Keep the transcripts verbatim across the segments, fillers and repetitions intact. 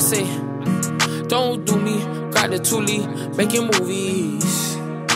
say, don't do me, got the Thule, making movies.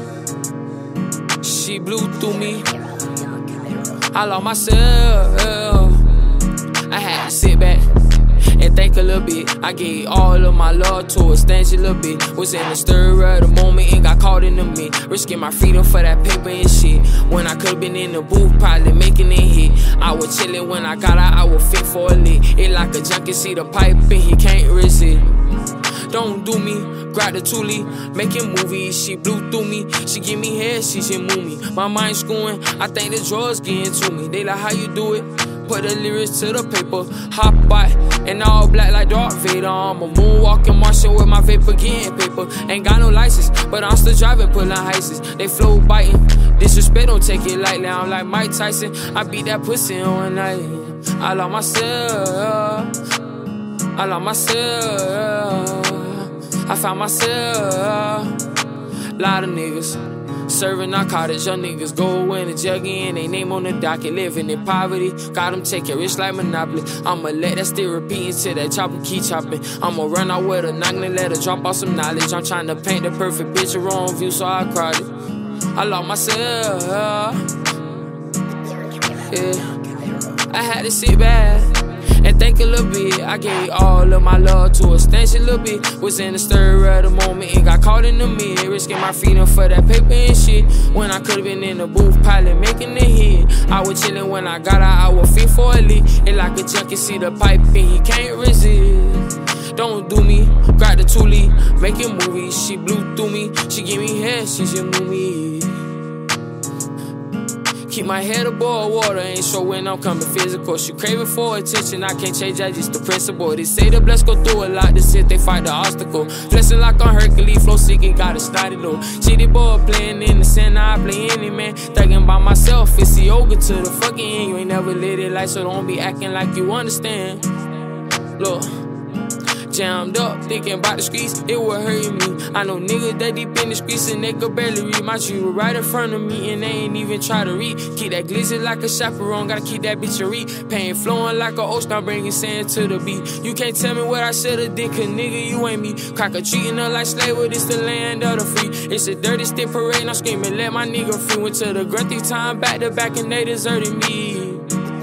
She blew through me, I lost myself. I had to sit back and think a little bit. I gave all of my love to a stanch a little bit. Was in the stir of the moment and got caught in the mid. Risking my freedom for that paper and shit. When I could've been in the booth, probably making it hit. I was chillin' when I got out, I was fit for a lick. It like a junkie see the pipe and he can't resist. Don't do me, grab the Thule, making movies. She blew through me, she give me head, she just move me. My mind's screwing, I think the drugs getting to me. They like how you do it, put the lyrics to the paper. Hot bot, and all black like Darth Vader. I'm a moonwalking Martian with my vapor getting paper. Ain't got no license, but I'm still driving, pulling heists. They flow biting, disrespect don't take it lightly. I'm like Mike Tyson, I beat that pussy on one night. I lost myself, I lost myself. I found myself. Lot of niggas serving narcotics. Young niggas go in the jail again. They name on the docket, living in poverty. Got them taking rich like Monopoly. I'ma let that still repeat until that chopper keep chopping. I'ma run out with a noggin and let her drop off some knowledge. I'm trying to paint the perfect picture, wrong view, so I cried it. I lost myself. Yeah, I had to sit back and think a little bit. I gave all of my love to a stanch a little bit. Was in the stir of the moment and got caught in the mid. Risking my freedom for that paper and shit. When I could've been in the booth, pilot making the hit. I was chillin' when I got out, I was fit for a lick. It like a junkie see the pipe and he can't resist. Don't do me, grab the Thule, making movies. She blew through me, she give me head, she just move me. Keep my head above water, ain't sure when I'm coming physical. She craving for attention, I can't change that, just the principle. They say the blessed go through a lot, this shit they fight the obstacle. Flexing like I'm Hercules, flow sick and got a snotty low. Shitty boy playing in the center, I play any man. Thinking about myself, it's the yoga to the fucking end. You ain't never lit it like, so don't be acting like you understand. Look, jammed up, thinking about the streets, it would hurt me. I know niggas that deep in the streets and they could barely read. My tree was right in front of me and they ain't even try to read. Keep that glizzy like a chaperone, gotta keep that bitch a read. Pain flowing like a ocean, I'm bringing sand to the beat. You can't tell me what I should've did, cause nigga, you ain't me. Cracker treating her like slave, but it's the land of the free. It's a dirty stick parade, and I'm screaming, let my nigga free. Went to the grunt time, back to back, and they deserted me.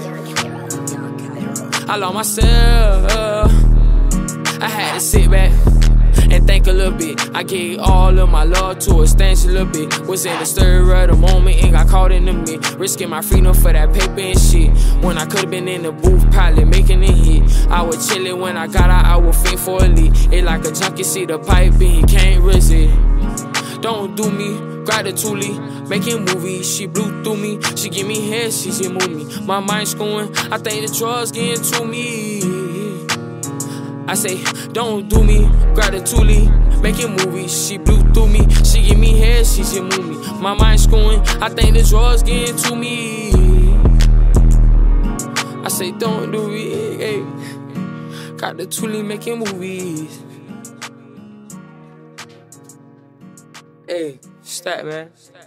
I lost myself. I had to sit back and think a little bit. I gave all of my love to a stanch a little bit. Was in the stir of the moment and got caught in the mid. Risking my freedom for that paper and shit. When I could've been in the booth, probably making it hit. I was chillin' when I got out, I was fit for a lead. It like a junkie see the pipe and he can't resist. Don't do me, grab the Thule, making movies. She blew through me, she give me head, she just move me. My mind's going, I think the drugs getting to me. I say, don't do me, grab the Thule, making movies. She blew through me, she give me head, she just move me. My mind's screwing, I think the drugs getting to me. I say, don't do it, hey. Got the Thule, making movies. Hey, stat, man.